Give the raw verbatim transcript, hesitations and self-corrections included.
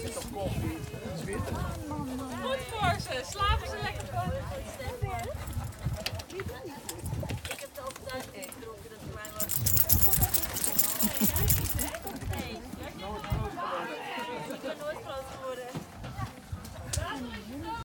Goed voor ze, slapen ze lekker van. Ik heb de overtuiging gedronken dat het mij was.